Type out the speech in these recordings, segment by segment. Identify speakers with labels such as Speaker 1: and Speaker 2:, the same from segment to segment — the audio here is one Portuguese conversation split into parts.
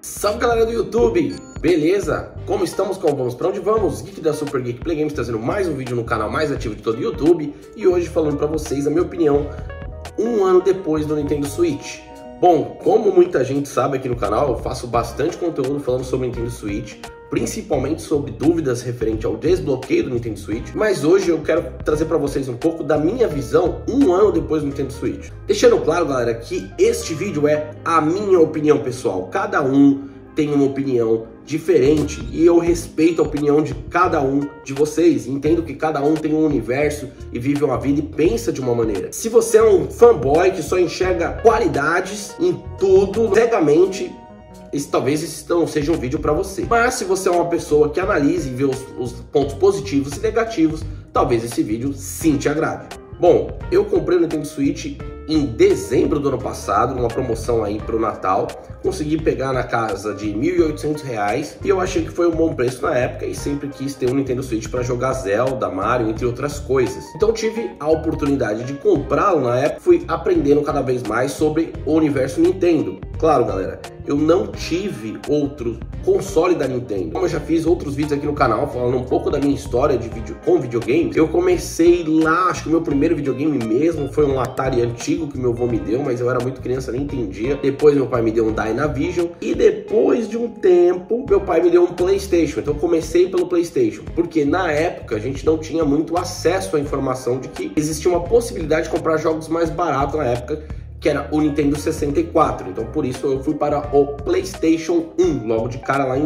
Speaker 1: Salve galera do YouTube, beleza? Como estamos, como vamos, pra onde vamos? Geek da Super Geek Play Games trazendo mais um vídeo no canal mais ativo de todo o YouTube. E hoje falando pra vocês a minha opinião, um ano depois do Nintendo Switch. Bom, como muita gente sabe aqui no canal, eu faço bastante conteúdo falando sobre o Nintendo Switch, principalmente sobre dúvidas referente ao desbloqueio do Nintendo Switch, mas hoje eu quero trazer para vocês um pouco da minha visão um ano depois do Nintendo Switch. Deixando claro, galera, que este vídeo é a minha opinião pessoal, cada um tem uma opinião diferente e eu respeito a opinião de cada um de vocês, entendo que cada um tem um universo e vive uma vida e pensa de uma maneira. Se você é um fanboy que só enxerga qualidades em tudo cegamente, talvez esse não seja um vídeo para você. Mas se você é uma pessoa que analisa e vê os pontos positivos e negativos, talvez esse vídeo sim te agrade. Bom, eu comprei o Nintendo Switch em dezembro do ano passado, numa promoção aí pro Natal. Consegui pegar na casa de R$ 1.800 e eu achei que foi um bom preço na época e sempre quis ter um Nintendo Switch para jogar Zelda, Mario, entre outras coisas. Então tive a oportunidade de comprá-lo na época, fui aprendendo cada vez mais sobre o universo Nintendo. Claro, galera, eu não tive outro console da Nintendo. Como eu já fiz outros vídeos aqui no canal falando um pouco da minha história de com videogame, eu comecei lá, acho que o meu primeiro videogame mesmo foi um Atari antigo que meu avô me deu, mas eu era muito criança, nem entendia. Depois meu pai me deu um Dynavision e depois de um tempo meu pai me deu um PlayStation. Então eu comecei pelo PlayStation, porque na época a gente não tinha muito acesso à informação de que existia uma possibilidade de comprar jogos mais baratos na época, que era o Nintendo 64, então por isso eu fui para o PlayStation 1, logo de cara lá em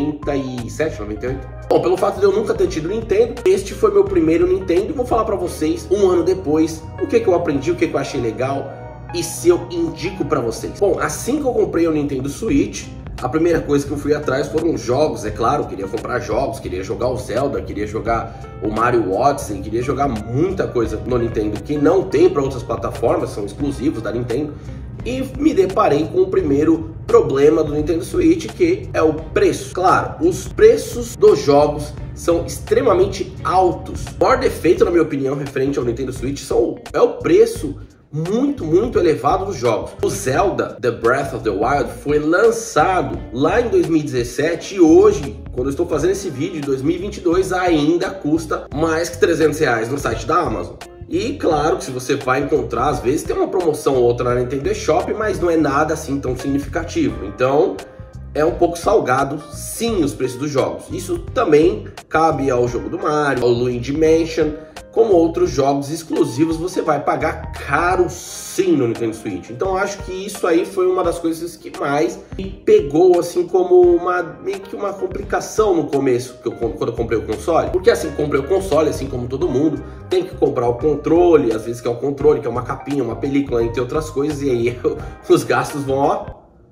Speaker 1: 97, 98. Bom, pelo fato de eu nunca ter tido Nintendo, este foi meu primeiro Nintendo e vou falar para vocês, um ano depois, o que eu aprendi, o que eu achei legal e se eu indico para vocês. Bom, assim que eu comprei o Nintendo Switch, a primeira coisa que eu fui atrás foram jogos, é claro, eu queria comprar jogos, queria jogar o Zelda, queria jogar o Mario Odyssey, queria jogar muita coisa no Nintendo que não tem para outras plataformas, são exclusivos da Nintendo, e me deparei com o primeiro problema do Nintendo Switch, que é o preço. Claro, os preços dos jogos são extremamente altos. O maior defeito, na minha opinião, referente ao Nintendo Switch é o preço muito elevado dos jogos. O Zelda The Breath of the Wild foi lançado lá em 2017 e hoje, quando eu estou fazendo esse vídeo, em 2022, ainda custa mais que R$300 no site da Amazon. E claro que se você vai encontrar, às vezes tem uma promoção ou outra na Nintendo eShop, mas não é nada assim tão significativo. Então é um pouco salgado, sim, os preços dos jogos. Isso também cabe ao jogo do Mario, ao Luigi Mansion, como outros jogos exclusivos, você vai pagar caro sim no Nintendo Switch. Então acho que isso aí foi uma das coisas que mais me pegou assim como meio que uma complicação no começo, quando eu comprei o console. Porque assim, comprei o console, assim como todo mundo, tem que comprar o controle, às vezes que é o controle, que é uma capinha, uma película, entre outras coisas, e aí os gastos vão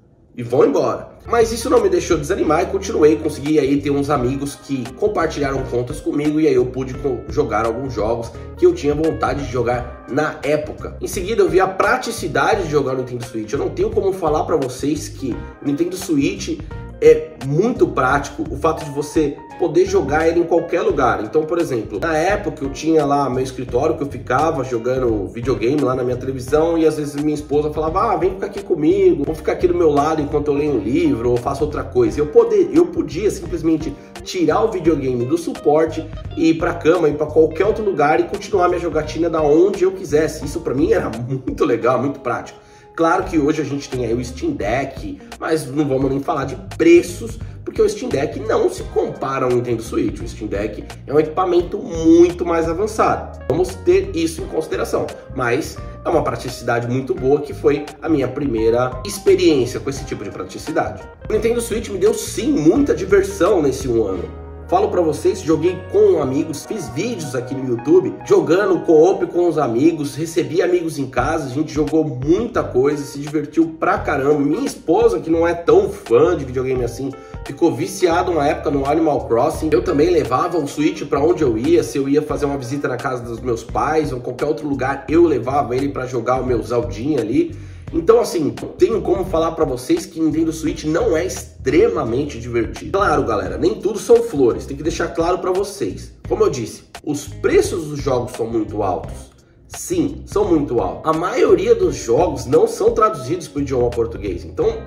Speaker 1: embora. Mas isso não me deixou desanimar e continuei, consegui aí ter uns amigos que compartilharam contas comigo e aí eu pude jogar alguns jogos que eu tinha vontade de jogar na época. Em seguida eu vi a praticidade de jogar no Nintendo Switch. Eu não tenho como falar para vocês que o Nintendo Switch é muito prático, o fato de você poder jogar ele em qualquer lugar. Então, por exemplo, na época eu tinha lá meu escritório que eu ficava jogando videogame lá na minha televisão e às vezes minha esposa falava, vem ficar aqui comigo, vou ficar aqui do meu lado enquanto eu leio um livro ou faço outra coisa. Eu podia simplesmente tirar o videogame do suporte e ir pra cama, ir pra qualquer outro lugar e continuar minha jogatina da onde eu quisesse. Isso pra mim era muito legal, muito prático. Claro que hoje a gente tem aí o Steam Deck, mas não vamos nem falar de preços, porque o Steam Deck não se compara ao Nintendo Switch. O Steam Deck é um equipamento muito mais avançado. Vamos ter isso em consideração, mas é uma praticidade muito boa que foi a minha primeira experiência com esse tipo de praticidade. O Nintendo Switch me deu sim muita diversão nesse um ano. Falo pra vocês, joguei com amigos, fiz vídeos aqui no YouTube, jogando co-op com os amigos, recebi amigos em casa, a gente jogou muita coisa, se divertiu pra caramba. Minha esposa, que não é tão fã de videogame assim, ficou viciada uma época no Animal Crossing. Eu também levava o Switch pra onde eu ia, se eu ia fazer uma visita na casa dos meus pais ou qualquer outro lugar, eu levava ele pra jogar o meu Zeldinha ali. Então assim, tenho como falar pra vocês que Nintendo Switch não é extremamente divertido. Claro, galera, nem tudo são flores, tem que deixar claro pra vocês. Como eu disse, os preços dos jogos são muito altos. Sim, são muito altos. A maioria dos jogos não são traduzidos para o idioma português. Então,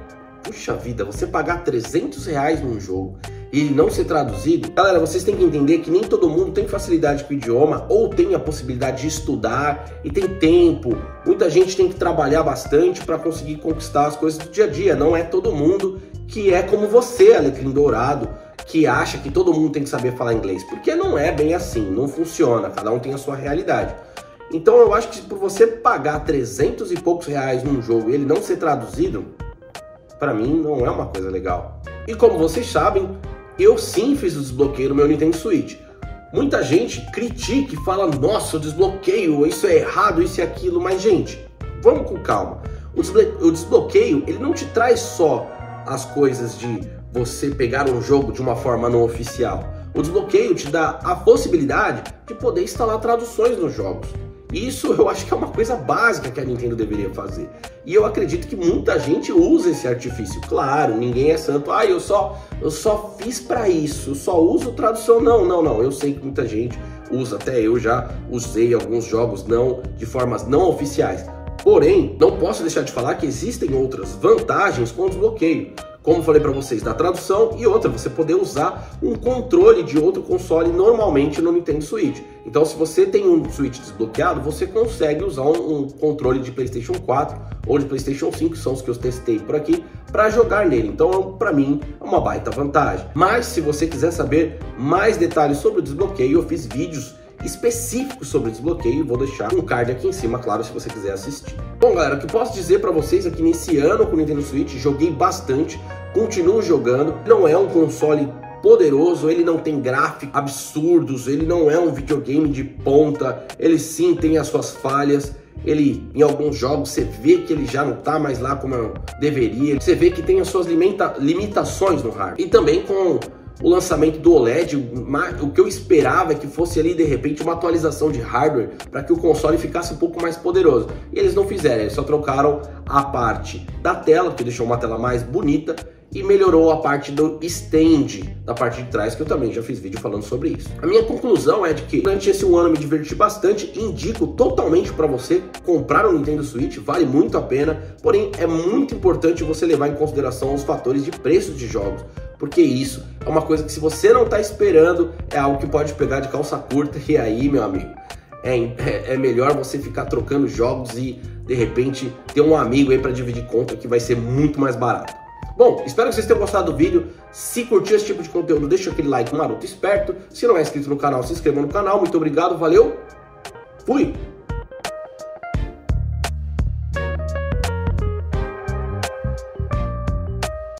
Speaker 1: puxa vida, você pagar R$300 num jogo e ele não ser traduzido... Galera, vocês têm que entender que nem todo mundo tem facilidade com o idioma ou tem a possibilidade de estudar e tem tempo. Muita gente tem que trabalhar bastante para conseguir conquistar as coisas do dia a dia. Não é todo mundo que é como você, Alecrim Dourado, que acha que todo mundo tem que saber falar inglês, porque não é bem assim, não funciona, cada um tem a sua realidade. Então eu acho que por você pagar 300 e poucos reais num jogo e ele não ser traduzido, para mim não é uma coisa legal. E como vocês sabem, eu sim fiz o desbloqueio no meu Nintendo Switch. Muita gente critica e fala, nossa, o desbloqueio, isso é errado, isso e aquilo, mas gente, vamos com calma. O desbloqueio, ele não te traz só as coisas de você pegar um jogo de uma forma não oficial. O desbloqueio te dá a possibilidade de poder instalar traduções nos jogos. Isso eu acho que é uma coisa básica que a Nintendo deveria fazer. E eu acredito que muita gente usa esse artifício. Claro, ninguém é santo. Ah, eu só fiz pra isso, eu só uso tradução. Não. Eu sei que muita gente usa, até eu já usei alguns jogos de formas não oficiais. Porém, não posso deixar de falar que existem outras vantagens com o desbloqueio. Como falei para vocês, da tradução e outra, você poder usar um controle de outro console normalmente no Nintendo Switch. Então, se você tem um Switch desbloqueado, você consegue usar um controle de PlayStation 4 ou de PlayStation 5, que são os que eu testei por aqui, para jogar nele. Então, para mim, é uma baita vantagem. Mas, se você quiser saber mais detalhes sobre o desbloqueio, eu fiz vídeos específicos sobre desbloqueio, vou deixar um card aqui em cima, claro, se você quiser assistir. Bom, galera, o que posso dizer para vocês é que nesse ano com o Nintendo Switch joguei bastante, continuo jogando. Não é um console poderoso, ele não tem gráficos absurdos, ele não é um videogame de ponta, ele sim tem as suas falhas. Ele, em alguns jogos, você vê que ele já não tá mais lá como deveria, você vê que tem as suas limitações no hardware. E também com o lançamento do OLED, o que eu esperava é que fosse ali de repente uma atualização de hardware para que o console ficasse um pouco mais poderoso. E eles não fizeram, eles só trocaram a parte da tela, que deixou uma tela mais bonita, e melhorou a parte do stand da parte de trás, que eu também já fiz vídeo falando sobre isso. A minha conclusão é de que durante esse ano me diverti bastante, indico totalmente para você comprar um Nintendo Switch, vale muito a pena, porém é muito importante você levar em consideração os fatores de preços de jogos, porque isso é uma coisa que se você não está esperando, é algo que pode pegar de calça curta, e aí, meu amigo, é melhor você ficar trocando jogos e de repente ter um amigo aí para dividir conta, que vai ser muito mais barato. Bom, espero que vocês tenham gostado do vídeo. Se curtiu esse tipo de conteúdo, deixa aquele like maroto esperto. Se não é inscrito no canal, se inscreva no canal. Muito obrigado, valeu, fui!